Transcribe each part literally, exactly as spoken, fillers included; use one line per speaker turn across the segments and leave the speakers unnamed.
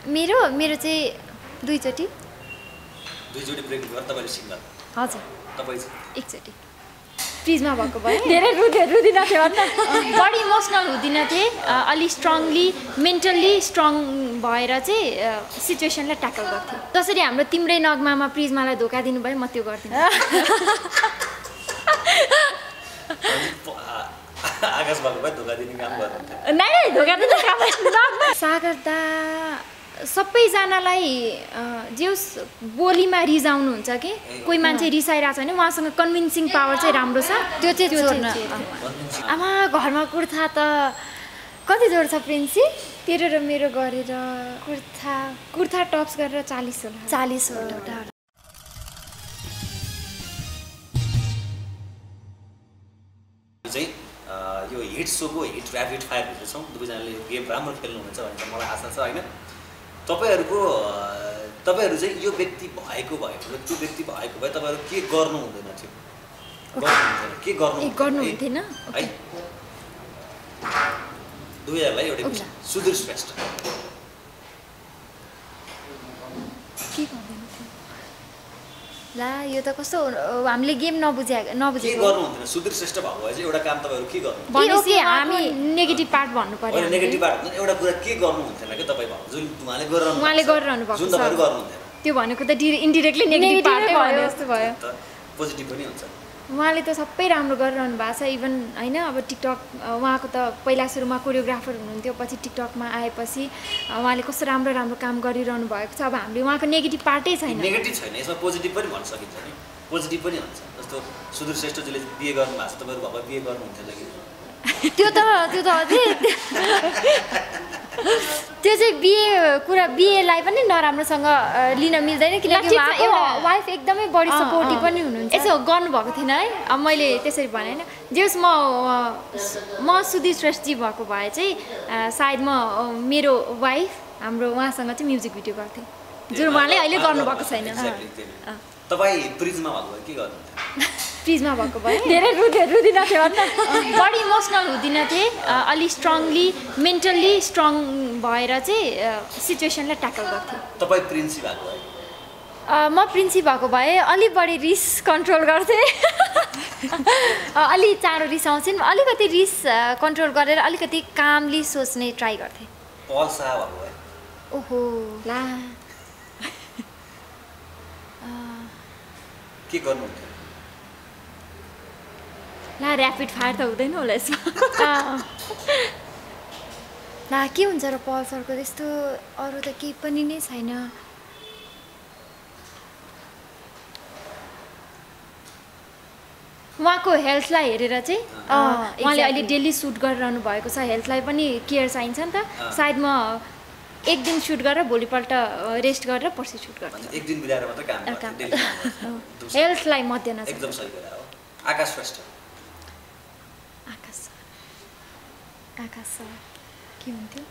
मेरो मेरो चाहिँ दुईचोटि
दुईचोटि ब्रेक गरेर तपाईले सिंगल
हजुर
तपाई चाहिँ
एकचोटि फ्रिजमा भएको भए
धेरै रुदे रुदिन थियो अन्त
बडी इमोसनल हुँदिन थिएँ अलि स्ट्रङली मेन्टल्ली स्ट्रङ भएर चाहिँ सिचुएसनलाई ट्याकल गर्थेँ जसरी हाम्रो तिम्रै नगमामा प्रिजमालाई धोका दिनुभयो म त्यो गर्दिनँ
आकाश भएको भए धोका दिने काम गर्नुहुन्थ्यो
नै नै धोका दिने काम
सागर दा सबैजनालाई जेउस बोलीमा रिजाउनुहुन्छ कि कोही मान्छे रिसाइरहेको छ भने उहाँसँग कन्भिन्सिङ पावर चाहिँ राम्रो छ त्यो चाहिँ छोड्न आमा घरमा कुर्ता त कति जोड छ प्रिन्सी तेरो र मेरो गरेर कुर्ता कुर्ता टप्स गरेर चालिस होला चालिसवटा
चाहिँ यो हिट सोको हिट ऱ्यापिड फायर भित्र छौँ दुवैजनाले यो गेम राम्रो खेल्नुहुन्छ भन्ने मलाई आशा छ होइन तपाईहरुको तपाईहरु चाहिँ यो व्यक्ति भएको भए त्यो व्यक्ति भएको भए तपाईहरु के गर्नु हुँदैन थियो गर्नु के गर्नु
गर्नु हुँदैन
है दुवैलाई एउटा विषय सुधीर श्रेष्ठ
के गर्दैन थियो ला यो त कस्तो हामीले गेम नबुझे नबुझे
के गर्नु हुँदैन सुधीर श्रेष्ठ भएको भए चाहिँ एउटा काम तपाईहरु के गर्नु
भनेपछि हामी नेगेटिभ पार्ट भन्नु पर्यो
हैन नेगेटिभ पार्ट भन्दा एउटा कुरा के गर्नु हुँदैन के तपाई भन्नु जुन उहाँले गरिरहनु
उहाँले गरिरहनु भएको छ
जुन तपाईहरु गर्नु हुँदैन
त्यो भनेको त इन्डाइरेक्टली नेगेटिभ पार्टै भयो जस्तो भयो
पोजिटिभ पनि हुन्छ
उहाँले त सबै राम्रो गरिरहनु भएको छ इभन हैन अब टिकटक उहाँको त पहिला सुरुमा कोरियोग्राफर हुनुहुन्थ्यो पछि टिकटकमा आएपछि उहाँले कस्तो राम्रो राम्रो काम गरिरहनु भएको छ अब हामीले उहाँको नेगेटिभ पार्टै छैन
नेगेटिभ छैन यसमा पोजिटिभ पनि भन्न सकिन्छ नि पोजिटिभ पनि हुन्छ जस्तो सुधीर श्रेष्ठजीले बिए गर्नु भएको छ तपाईहरु भए बिए गर्नुहुन्थ्यो कि
त्यो त त्यो त अझै त्यो चाहिँ बिए कुरा बिएलाई पनि नराम्रोसँग लिन मिल्दैन किनकि उहाँको वाइफ एकदमै बढी सपोर्टिभ पनि हुनुहुन्छ यसो गर्नुभएको थिएन है अब मैले त्यसरी भने होइन जेस म म सुधीर श्रेष्ठजी भएको भए चाहिँ सायद म मेरो वाइफ हाम्रो उहाँसँग चाहिँ म्युजिक भिडियो गर्थेँ जुन उहाँले अहिले गर्नुभएको छैन
तपाईँ प्रिजमा भएको भए के गर्नुहुन्थ्यो
फ्रिजमा भएको भए
धेरै रुदे रुदिन थियो अन्त
बडी इमोसनल हुँदिन थिएँ अलि स्ट्रङली मेन्टल्ली स्ट्रङ भएर चाहिँ सिचुएसनलाई ट्याकल गर्थेँ
तपाईँ प्रिन्सी भएको भए
म प्रिन्सी भएको भए अलि बढी रिस कन्ट्रोल गर्थेँ अलि चाँडो रिस आउँछन् अलिकति रिस कन्ट्रोल गरेर अलिकति कामली सोच्ने ट्राई गर्थेँ
पल शाह भएको भए
ओहो ला
के गर्नुहुन्थ्यो
ला ऱ्यापिड फायर त हुँदैन होला यसमा ला के हुन्छ र पल सरको त्यस्तो अरू त केही पनि नै छैन उहाँको हेल्थलाई हेरेर चाहिँ उहाँले अहिले डेली सुट गरिरहनु भएको छ हेल्थलाई पनि केयर चाहिन्छ नि त सायद म एक दिन सुट गरेर भोलिपल्ट रेस्ट गरेर पर्सि सुट गर्छु
एक दिन बिराएर मात्र काम
गर्छु हेल्थलाई मध्यनजर
एकदम सही कुरा हो आकाश श्रेष्ठ
आकाश आकाश सर के हुन्थ्यो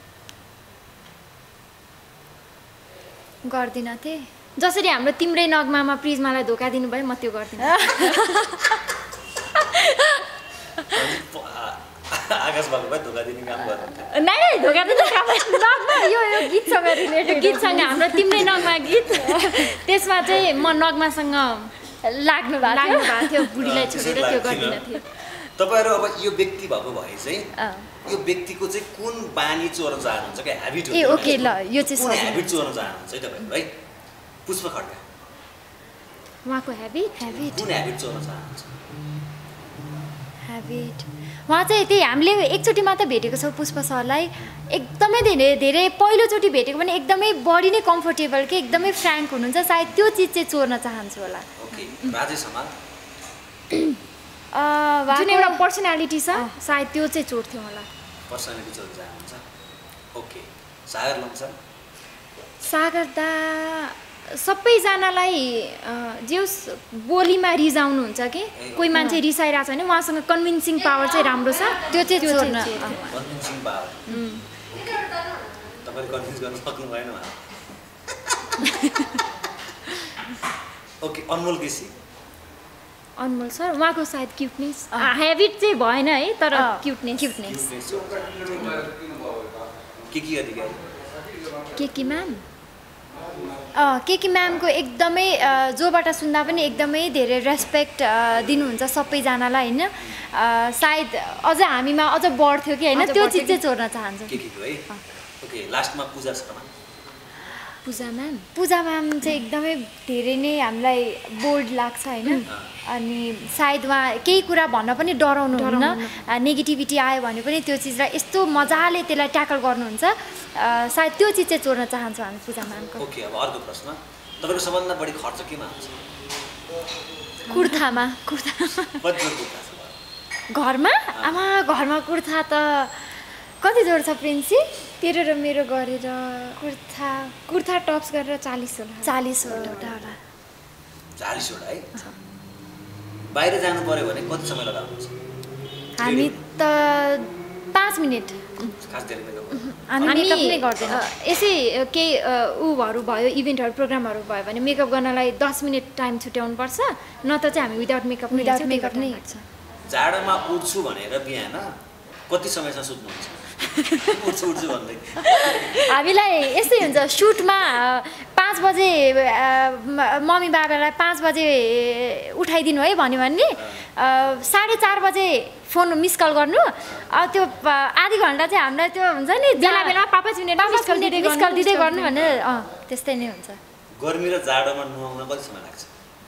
गर्दिन थिएँ जसरी हाम्रो तिम्रै नगमामा प्रिजमालाई धोका दिनुभयो म त्यो गर्दिनँ
आकाश भएको भए धोका दिने काम गर्नुहुन्थ्यो
नै नै धोका दिने काम नगमा यो यो गीतसँग रिलेटेड
गीतसँग हाम्रो तिम्रै नगमा गीत त्यसमा चाहिँ म नगमासँग लाग्नु लाग्नु भएको थियो बुढीलाई छोडेर त्यो गर्दिन थिएँ
तपाईहरु अब यो व्यक्ति भएको भए चाहिँ यो व्यक्तिको चाहिँ कुन बानी चोर्न चाहनुहुन्छ के ह्याबिट
ए ओके ल यो चाहिँ
कुन ह्याबिट चोर्न चाहनुहुन्छ है तपाईहरु है पुष्प खड्का
उहाँको ह्याबिट ह्याबिट
कुन ह्याबिट चोर्न चाहनुहुन्छ
ह्याबिट उहाँ चाहिँ त्यही हामीले एकचोटि मात्र भेटेको छौँ पुष्प सरलाई एकदमै धेरै धेरै पहिलोचोटि भेटेको पनि एकदमै बढी नै कम्फर्टेबल के एकदमै फ्र्याङ्क हुनुहुन्छ सायद त्यो चिज चाहिँ चोर्न चाहन्छु होला
ओके राजेश हमाल
जुन एउटा पर्सनालिटी छ सायद त्यो चाहिँ चोर्थ्यो मलाई
पर्सनालिटी चोर्न चाहनुहुन्छ ओके सागर लम्सा
सागर दा सबैजनालाई जेउस बोलीमा रिजाउनुहुन्छ कि कोही मान्छे रिसाइरहेको छ भने उहाँसँग कन्भिन्सिङ पावर चाहिँ राम्रो छ त्यो चाहिँ चोर्न
कन्भिन्सिङ पावर तपाईले कन्भिन्स गर्न सक्नु भएन ओके अनमोल केसी
अनमोल सर उहाँको सायद क्युटनेस ह्याबिट चाहिँ भएन है तर क्युटनेस क्युटनेस
के के अधिकारी
केकी म्याम केकी म्यामको एकदमै जोबाट सुन्दा पनि एकदमै धेरै रेस्पेक्ट दिनुहुन्छ सबैजनालाई होइन सायद अझ हामीमा अझ बढ्थ्यो कि होइन त्यो चिज चाहिँ चोर्न चाहन्छु
केकीको है ओके लास्टमा पूजा शर्मा
पूजा म्याम पूजा म्याम चाहिँ एकदमै धेरै नै हामीलाई बोल्ड लाग्छ होइन अनि सायद उहाँ केही कुरा भन्न पनि डराउनुहुन्न नेगेटिभिटी आयो भने पनि त्यो चिजलाई यस्तो मजाले त्यसलाई ट्याकल गर्नुहुन्छ सायद त्यो चिज चाहिँ चोर्न चाहन्छौँ हामी पूजा म्यामको
ओके अब अर्को प्रश्न तपाईँको सबभन्दा बढी खर्च केमा हुन्छ
कुर्तामा कुर्ता घरमा आमा घरमा कुर्ता त कति जोड छ प्रिन्सी तेरो र मेरो गरेर कुर्ता कुर्ता टप्स गरेर चालिसवटा चालिसवटा होला
चालिसवटा है बाहिर जानु पर्यो भने कति समय लगाउनुहुन्छ
हामी त पाँच मिनट हामी मेकअप नै गर्दैन यसै केही ऊहरू भयो इभेन्टहरू प्रोग्रामहरू भयो भने मेकअप गर्नलाई दस मिनट टाइम छुट्याउनु पर्छ न त चाहिँ हामी विदाउट मेकअप विदाउट मेकअप नै हिँड्छ
जाडोमा उठ्छु भनेर बिहान कति समयसम्म सुत्नुहुन्छ उठ्छु उठ्छु भन्दै
हामीलाई यस्तै हुन्छ सुटमा पाँच बजे मम्मी बाबालाई पाँच बजे उठाइदिनु है भन्यो भने साढे चार बजे फोन मिस कल गर्नु त्यो आधी घन्टा चाहिँ हामीलाई त्यो हुन्छ नि बेला बेलामा पाँच पाँच मिनट मिस कल दिँदै मिस कल दिँदै गर्नु भने अँ त्यस्तै नै हुन्छ
गर्मी र जाडोमा नुहाउन कति समय लाग्छ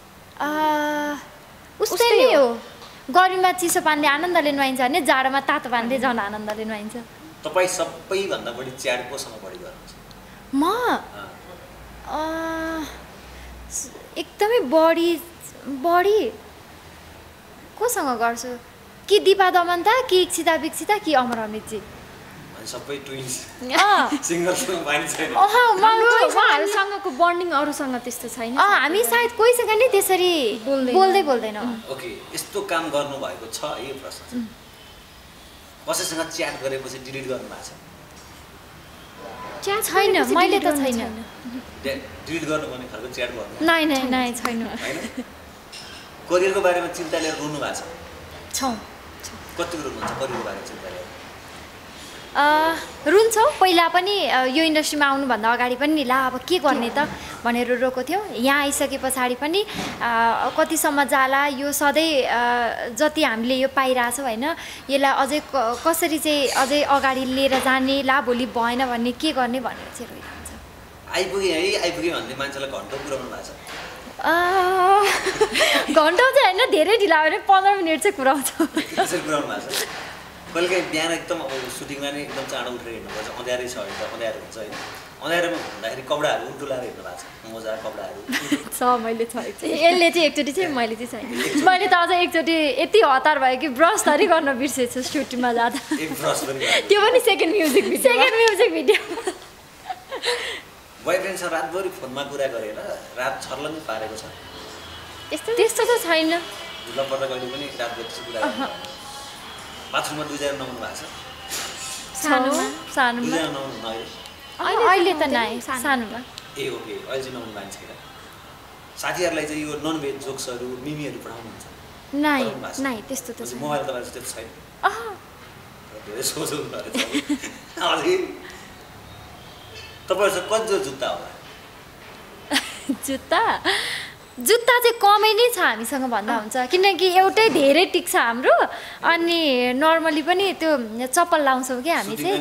उस्तै नै हो गर्मीमा चिसो पानीले आनन्दले नुहाइन्छ भने जाडोमा तातो पानीले झन् आनन्दले नुहाइन्छ
तपाईँ सबैभन्दा बढी च्याट कोसँग बढी गर्नुहुन्छ
म एकदमै बढी बढी कोसँग गर्छु कि दिपा दमन्ता कि इक्षिता विक्षिता कि अमर अमितजी
सबै ट्विन्स सिङ्गलसँग बानी छैन
उहाँहरूसँगको बन्डिङ अरूसँग त्यस्तो छैन हामी सायद कोहीसँग नि त्यसरी बोल्दै बोल्दैनौँ
ओके यस्तो काम गर्नुभएको छ यो प्रश्न कसैसँग च्याट गरेपछि डिलिट गर्नुभएको छ
च्याट छैन मैले त छैन
डिलिट गर्नु भन्ने खालको च्याट गर्नु
नाइ नाइ नाइ छैन
करियरको बारेमा चिन्ता लिएर रुनु भएको छ
छौँ
कति रुनुहुन्छ करियरको बारेमा चिन्ता लिएर
रुन्छौँ पहिला पनि यो इन्डस्ट्रीमा आउनुभन्दा अगाडि पनि ला अब के गर्ने त भनेर रोएको थियौँ यहाँ आइसके पछाडि पनि कतिसम्म जाला यो सधैँ जति हामीले यो पाइरहेछौँ होइन यसलाई अझै कसरी चाहिँ अझै अगाडि लिएर जाने ला भोलि भएन भन्ने के गर्ने भनेर चाहिँ रोइरहन्छ
आइपुगे है आइपुगे भन्ने मान्छेलाई घन्टा पुऱ्याउनु भएको छ
घन्टा चाहिँ होइन धेरै ढिला भने पन्ध्र मिनट चाहिँ कुराउँछौँ
कसरी पुऱ्याउनु भएको छ कहिले काहीँ बिहान एकदम अब सुटिङमा नै एकदम चाँडो उठेर हिँड्नुपर्छ अँध्यारै छ भने त अँध्यारो हुन्छ होइन अँध्यारोमा हुँदाखेरि कपडाहरू उल्टो लाएर हिँड्नु भएको छ मोजा कपडाहरू
छ मैले छ यसले चाहिँ एकचोटि चाहिँ मैले चाहिँ छैन मैले त अझ एकचोटि यति हतार भयो कि ब्रस थरी गर्न बिर्सेछु सुटिङमा जाँदा त्यो पनि second music video second music video
बोयफ्रेन्डसँग रातभरि फोनमा कुरा गरेर रात छर्लङ्गै पारेको छ
यस्तो त्यस्तो त छैन
झुला पर्दा कहिले पनि रातभरि कुरा बाथरुममा दुईजना नुहाउनु भएको छ
सानोमा सानोमा अहिले त नाइ सानोमा
ए ओके अहिले चाहिँ नुहाउनु भएको छैन साथीहरूलाई चाहिँ यो नन भेज जोक्सहरू मिमीहरू पठाउनुहुन्छ
नाइ नाइ त्यस्तो त
मोबाइल तपाईँको त्यस्तो छैन धेरै सोच्नु पऱ्यो अझै तपाईँहरूसँग कति जोर जुत्ता होला
जुत्ता जुत्ता चाहिँ कमै नै छ हामीसँग भन्दा हुन्छ किनकि एउटै धेरै टिक्छ हाम्रो अनि नर्मली पनि त्यो चप्पल लाउँछौँ कि हामी चाहिँ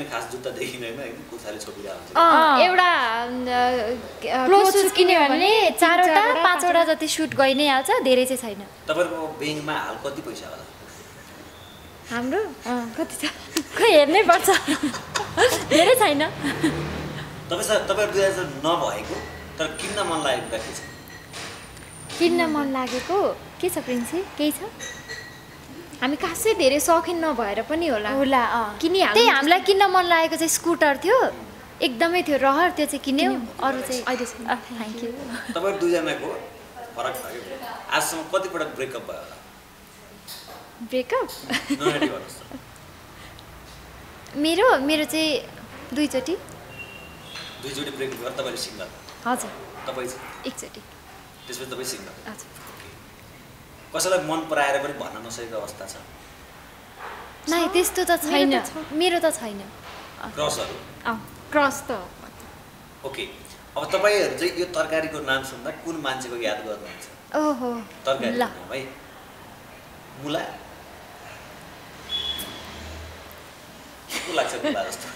एउटा क्लोज सुज किन्यो भने चारवटा पाँचवटा जति सुट गइ नै हाल्छ धेरै चाहिँ छैन
तपाईँको ब्याङ्कमा हाल कति पैसा होला
हाम्रो कति छ खै हेर्नै पर्छ धेरै छैन
तपाईँसँग तपाईँहरू दुई हजार नभएको तर किन्न मन लागेको के छ
किन्न मन लागेको के छ प्रिन्सी केही छ हामी खासै धेरै सौखिन नभएर पनि होला होला किनिहाल्नु त्यही हामीलाई किन्न मन लागेको चाहिँ स्कुटर थियो एकदमै थियो रहर त्यो चाहिँ किन्यौ अरू चाहिँ अहिले थ्याङ्क यू
तपाईँहरू दुईजनाको फरक भयो आजसम्म कतिपटक ब्रेकअप भयो होला
ब्रेकअप मेरो मेरो चाहिँ दुईचोटि
दुईचोटि ब्रेकअप गरेर तपाईँले सिङ्गल
हजुर
तपाईँ
एकचोटि
त्यसपछि तपाईँ सिङ्गल
हजुर
कसैलाई मन पराएर पनि भन्न नसकेको अवस्था छ
नाइ त्यस्तो त छैन मेरो त छैन
क्रसहरू
अँ क्रस त
ओके अब तपाईँहरू चाहिँ यो तरकारीको नाम सुन्दा कुन मान्छेको याद गर्नुहुन्छ?
ओहो
तरकारी
ल
नाम है मुला को लाग्छ मुला जस्तो?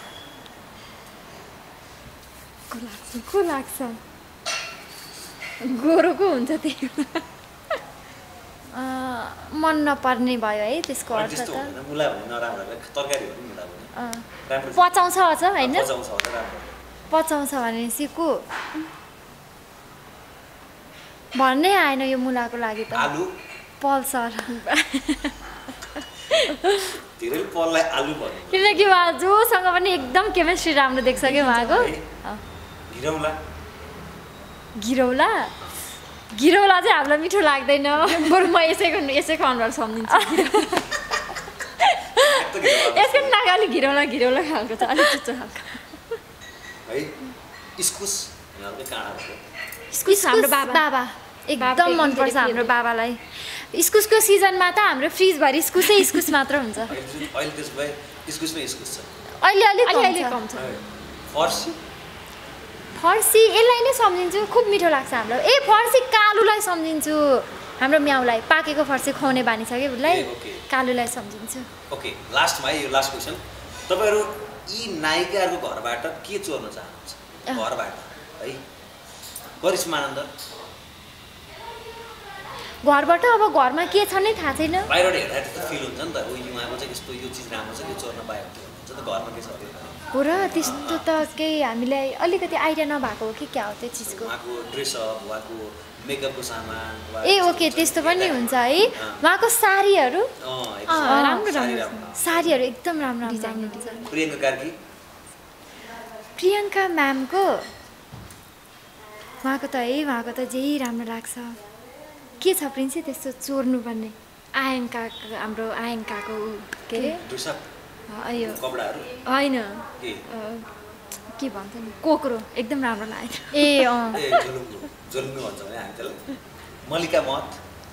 को लाग्छ को लाग्छ गोरोको हुन्छ त्यही मन नपर्ने भयो है त्यसको अर्थ
त्यस्तो
त
हुँदैन मुला भने नराम्रो तरकारी हो नि मुला भने राम्रो
पचाउँछ अझ होइन
पचाउँछ होला राम्रो
पचाउँछ भनेपछि को भन्नै आएन यो मुलाको लागि त
आलु
पल्सर
धेरै पललाई आलु भन्नु
किनकि उहाँ जोसँग पनि एकदम केमिस्ट्री राम्रो देख्छ कि उहाँको
घिरौला
घिरौला घिरौला चाहिँ हामीलाई मिठो लाग्दैन बरु म यसैको यसैको अनुहार सम्झिन्छु यसको नाक अलिक घिरौला घिरौला खालको छ अलिक चुच्चो खालको
है इस्कुस यहाँको काँडा भएको
इस्कुस हाम्रो बाबा बाबा एकदम मनपर्छ हाम्रो बाबालाई इस्कुसको सिजनमा त हाम्रो फ्रिजभरि इस्कुसै इस्कुस मात्र हुन्छ
अहिले त्यसो भए इस्कुसमै इस्कुस छ
अहिले अलिक अहिले कम छ
फर्सी
फर्सी यसलाई नै सम्झिन्छु खुब मिठो लाग्छ हाम्रो ए फर्सी कालुलाई सम्झिन्छु हाम्रो म्याउलाई पाकेको फर्सी खुवाउने बानी छ कि उसलाई कालुलाई सम्झिन्छु
ओके लास्टमा है यो लास्ट क्वेसन तपाईँहरू यी नायिकाहरूको घरबाट के चोर्न चाहनुहुन्छ घरबाट है करिश्मानन्द
घरबाट अब घरमा के छ नै थाहा छैन
बाहिरबाट हेर्दा त्यस्तो फिल हुन्छ नि त ओ उहाँको चाहिँ यस्तो यो चिज राम्रो छ यो चोर्न पायो हुन्छ त घरमा के छ
हो र त्यस्तो त केही हामीलाई अलिकति आइडिया नभएको हो कि क्या हो त्यो चिजको
उहाँको ड्रेसअप उहाँको मेकअपको सामान
ए ओके त्यस्तो पनि हुन्छ है उहाँको साडीहरू
राम्रो राम्रो
साडीहरू एकदम राम्रो डिजाइन हुन्छ
प्रियङ्का कार्की
प्रियङ्का म्यामको उहाँको त है उहाँको त जे राम्रो लाग्छ के छ प्रिन्सी त्यस्तो चोर्नु पर्ने आयङ्का हाम्रो आयङ्काको के अरे अयो होइन के भन्छ नि कोक्रो एकदम राम्रो लाग्यो ए अँ
मल्लिका मत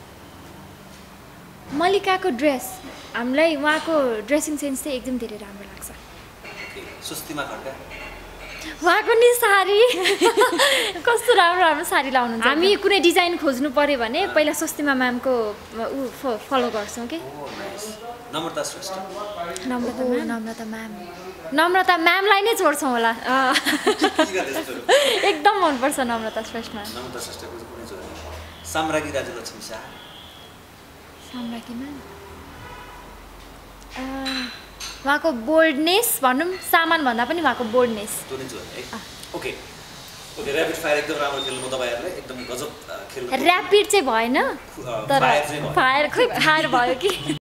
मल्लिकाको ड्रेस हामीलाई उहाँको ड्रेसिङ सेन्स चाहिँ एकदम धेरै राम्रो लाग्छ
सुस्तिमा खड्का
उहाँको नि साडी कस्तो राम्रो राम्रो साडी लाउनुहुन्छ हामी कुनै डिजाइन खोज्नु पर्यो भने पहिला स्वस्तिमा म्यामको ऊ फलो गर्छौँ कि
नम्रता श्रेष्ठ
नम्रता नम्रता म्याम नम्रता म्यामलाई नै छोड्छौँ होला एकदम मनपर्छ नम्रता श्रेष्ठमा
नम्रता श्रेष्ठको कुनै जोडी साम्राज्ञी राजलक्ष्मी शाह
साम्राज्ञीमा उहाँको बोल्डनेस भनौँ सामान भन्दा पनि उहाँको boldness
okay okay rapid fire एकदम राम्रो खेल्नु म तपाईँहरूलाई एकदम गजब खेल्नु
ऱ्यापिड चाहिँ भएन तर फायर खोइ फायर भयो कि